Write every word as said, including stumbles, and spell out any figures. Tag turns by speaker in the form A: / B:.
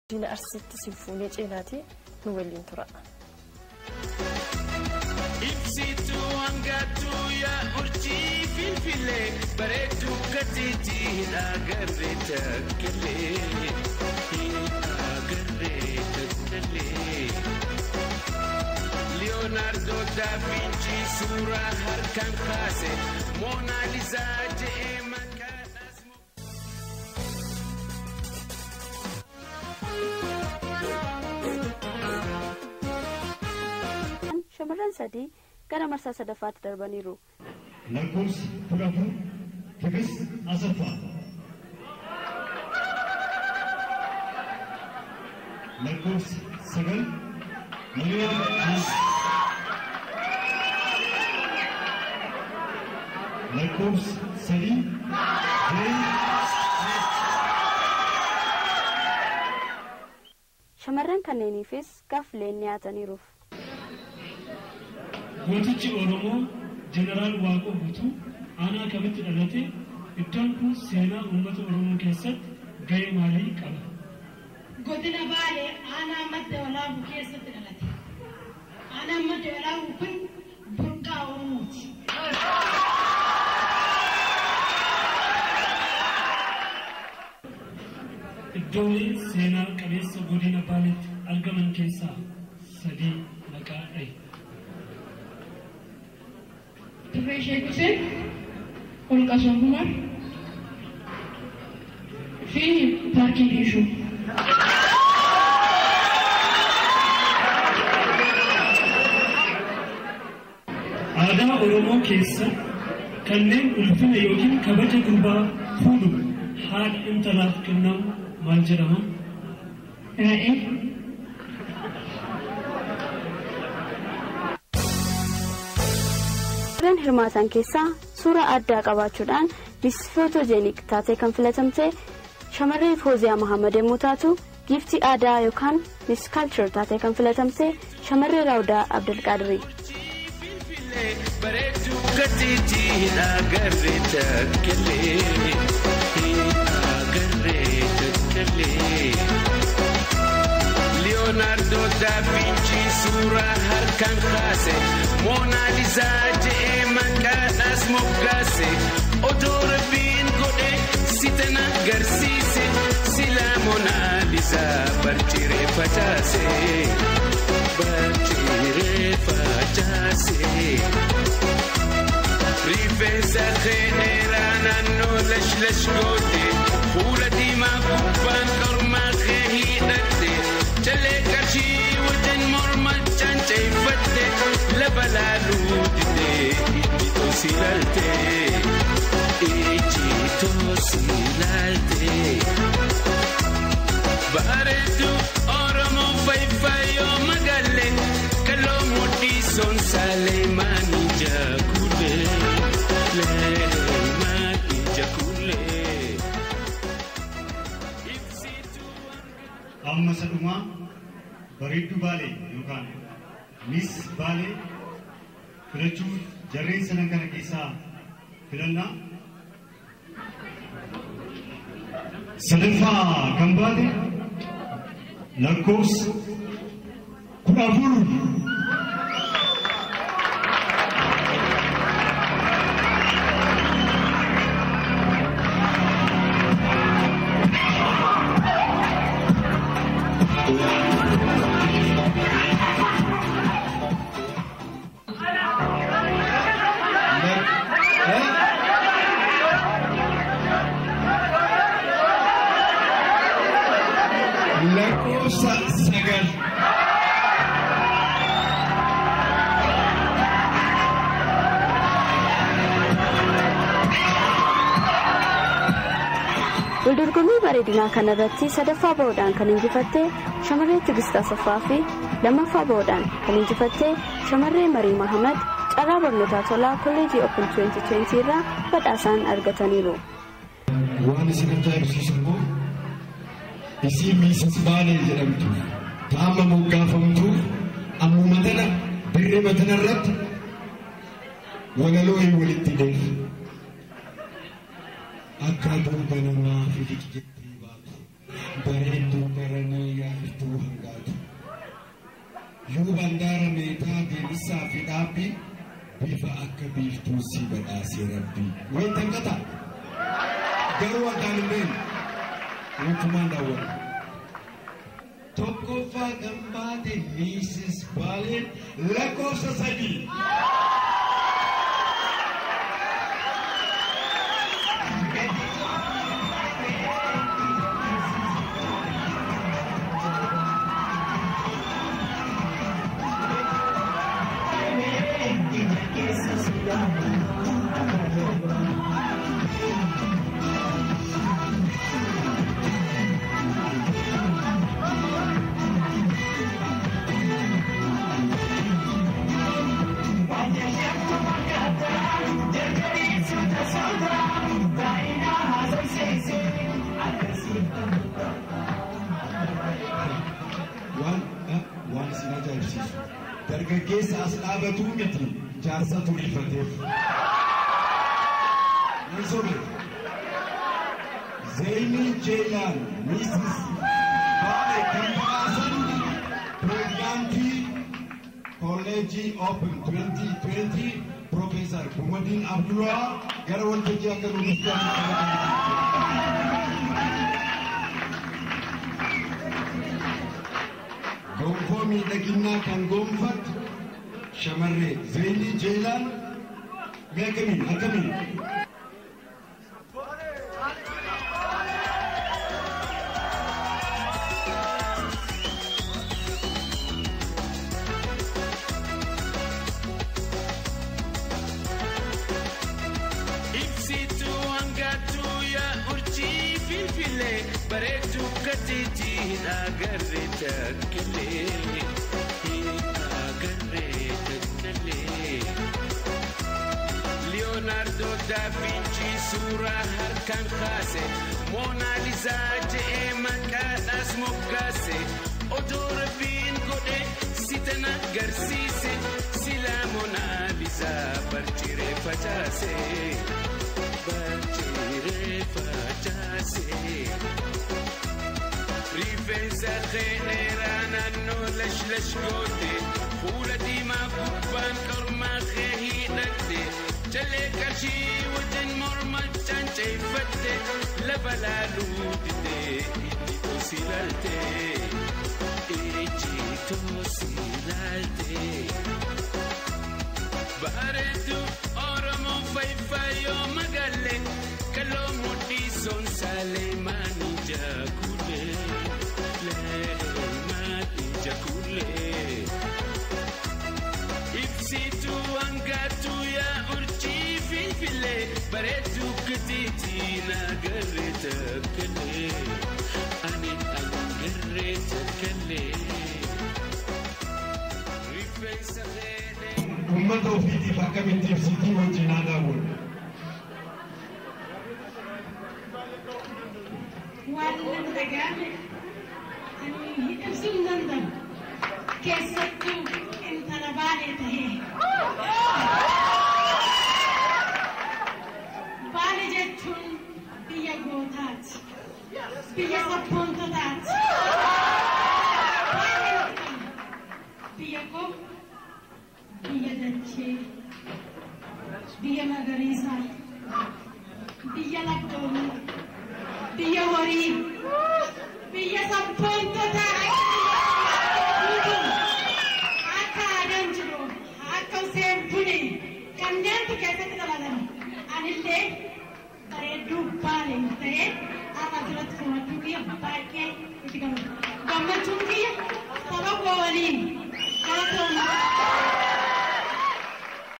A: Dina arsitti sinfoonii ceenaati nu waliin tura.
B: Ibsitu angatu ya urjii filfilee bareedduu gatiitii agarree takkalee agarree takkalee Leonardo da Vinci suuraa harkaan kaase Mona Lisa jedhee maqaadhaas
C: Shamarran sadii gara marsaa sadaffaatti darbaniiru.
D: Lakkoofsa kudha afur Tigis Asaffaa. Lakkoofsa sagal Miliyoon As. Lakkoofsa sadii Jee.
C: Shamarran kanneeniifis gaaffileen dhiyaataniiru.
D: Mootichi Oromoo Jeneraal Waaqoo Guutuu aanaa kamitti dhalate? Iddoon kun seenaa uummata Oromoo keessatti gahee maalii qaba?
E: Godina Baalee aanaa madda walaabuu keessatti dhalate. Aanaan madda walaabuu kun burqaa Oromooti.
D: Iddoolee seenaa qabeessa godina Baaleetti argaman keessaa sadii maqaa dhahi.
E: Turre Sheekh Hussein, Holqa Soofumar fi Paarkii Diishuu.
D: Aadaa Oromoo keessa kanneen ulfina yookiin kabaja gurbaa fuudhu haadha intalaaf kennamu maal jedhama?
E: Raa'ee.
C: Shamarran hirmaatan keessaa suuraa addaa qabaachuudhaan Miss Photogenic taatee kan filatamte shamarree Fooziyaa Mahammad yommuu taatu, giiftii aadaa yookaan Miss Culture taatee kan filatamte shamarree Raawudaa Abdulqaadirii.
B: Bareedduu gatiitii agarree takkalee agarree takkalee Leonardo da Vinci suuraa harkaan kaase Mona Lisa jedhee maqaadhaas moggaase odoo rabbiin godhe sitan agarsiise silaa Mona Lisa barchiree facaase barchiree facaase rifeensa keeneeraa naannoo lash lash goote fuula diimaa gubbaan kormaa kee hidhatte jalee qarshii wajjin morma canceeffatte lafa laaluu didee ijji toosi laalte ijji toosi laalte Bareedduu Oromoo fayyifayoo magaalee kaloo mudhii soon Saaleemaanii jaakulee Leemaanii jaakulee.
D: Amma sadhumaa Bareedduu Baalee yookaan Miss Baalee filachuu jarreen sanan kana keessaa filannaa sadaffaa kan baate lakkoofsa kudha afur. Lakkoofsa sagal.
C: Waldorgommii bareedinaa kanarratti sadaffaa bahuudhaan kan injifatte shamarree Tigist Asaffaa fi lammaffaa bahuudhaan kan injifatte shamarree Marii Mahammad carraa barnootaa tolaa kolleejii Open twenty twenty irraa badhaasaan argataniiru.
F: Waan isin ajaa'ibsiisu immoo isiin Miisis Baalee jedhamtu taama moggaafamtu ammuma tana dirree tanarratti walaloo hin walitti deefu. Akka duuba namaa fiigichi jettee baatu bareedduu baranii eebbisaa fi dhaabbii bifa akka biiftuu si badhaasee rabbii. Wayita kata garuu addaan hin beekne mootummaan daawwatu. Tokkoffaa gammaate Miisis Baaleen lakkoofsa sadii. Dargaggeessa as dhaabatuu miti jaarsa turifateef. Nan sobe. Zainii Jeelaan Miisis Baalee kan baasan pireezidaantii kolleejii Open twenty twenty Profeesar Kumadiin Abdullaa gara waltajjii akka nuuf gonfoo miidhaginaa kan gonfatu shamarree Zainii Jeelaan mee akkamiin akkamiin
B: ibsituu hangatuu yaa urjii filfilee bareedduu katiitiin agarree takkilee agarree takkilee Leonardo da Vinci suuraa harkaan kaase Mona Lisa je'ee maqaadhaas moggaase odoo rabbiin godhe sitan agarsiise silaa Mona Lisa barchiree facaase barchiree facaase. Rifeensa dheeraa naannoo lash-lash goote fuula diimaa gubbaan qormaa kee hidhatte jalee qarshii wajjin morma cancayfatte lafa laaluu didee ijji tosi laalte ijji tosi laalte. Bareedduu Oromoo fayyifayoo magaalee kaloo mudhii soonsaalee maanii jaakulee. Ibsituu hangatuu yaa urjii filfilee bareedduu katiitiin agarree takkalee ani agarree takkalee.
F: Uummata ofiitiif akkamitti ibsitii wajjin aadaa godhu.
E: Waan nan dhagaame ani ibsuun danda'u keessattuu intala Baalee tahee. Baalee jechuun biyya gootaati, biyya sabboontotaati. Biyya koo biyya dachee, biyya magariisaa, biyya labdoonii, biyya horii, biyya sabboontotaa. Akka aadaan jiru akka seentuni kanneentu keessatti dhalatan anillee bareedduu Baalee ta'ee amma asirratti fudhachuu biyya baay'ee itti gammadu. Gammachuun